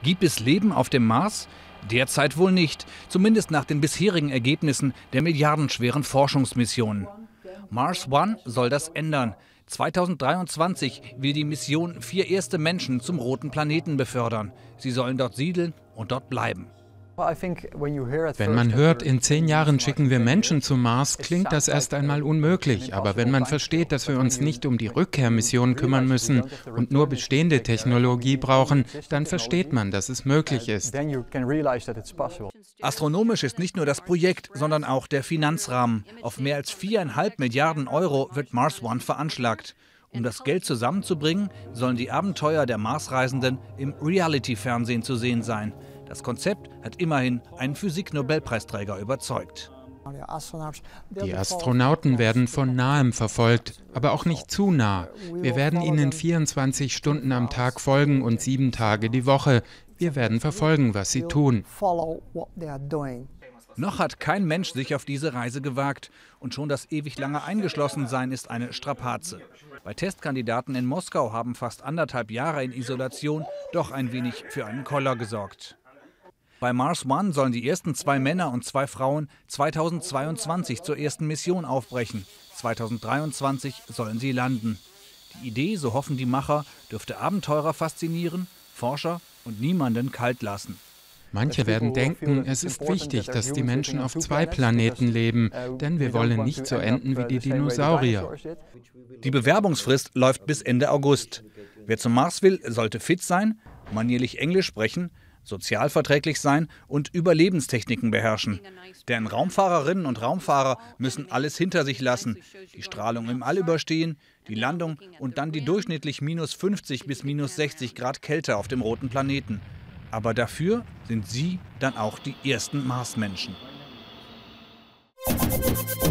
Gibt es Leben auf dem Mars? Derzeit wohl nicht, zumindest nach den bisherigen Ergebnissen der milliardenschweren Forschungsmissionen. Mars One soll das ändern. 2023 will die Mission 4 erste Menschen zum roten Planeten befördern. Sie sollen dort siedeln und dort bleiben. Wenn man hört, in 10 Jahren schicken wir Menschen zum Mars, klingt das erst einmal unmöglich. Aber wenn man versteht, dass wir uns nicht um die Rückkehrmission kümmern müssen und nur bestehende Technologie brauchen, dann versteht man, dass es möglich ist. Astronomisch ist nicht nur das Projekt, sondern auch der Finanzrahmen. Auf mehr als 4,5 Milliarden Euro wird Mars One veranschlagt. Um das Geld zusammenzubringen, sollen die Abenteuer der Marsreisenden im Reality-Fernsehen zu sehen sein. Das Konzept hat immerhin einen Physik-Nobelpreisträger überzeugt. Die Astronauten werden von nahem verfolgt, aber auch nicht zu nah. Wir werden ihnen 24 Stunden am Tag folgen und 7 Tage die Woche. Wir werden verfolgen, was sie tun. Noch hat kein Mensch sich auf diese Reise gewagt. Und schon das ewig lange Eingeschlossensein ist eine Strapaze. Bei Testkandidaten in Moskau haben fast 1,5 Jahre in Isolation doch ein wenig für einen Koller gesorgt. Bei Mars One sollen die ersten 2 Männer und 2 Frauen 2022 zur ersten Mission aufbrechen. 2023 sollen sie landen. Die Idee, so hoffen die Macher, dürfte Abenteurer faszinieren, Forscher und niemanden kalt lassen. Manche werden denken, es ist wichtig, dass die Menschen auf 2 Planeten leben, denn wir wollen nicht so enden wie die Dinosaurier. Die Bewerbungsfrist läuft bis Ende August. Wer zum Mars will, sollte fit sein, manierlich Englisch sprechen, sozialverträglich sein und Überlebenstechniken beherrschen. Denn Raumfahrerinnen und Raumfahrer müssen alles hinter sich lassen. Die Strahlung im All überstehen, die Landung und dann die durchschnittlich -50 bis -60 Grad Kälte auf dem roten Planeten. Aber dafür sind sie dann auch die ersten Marsmenschen.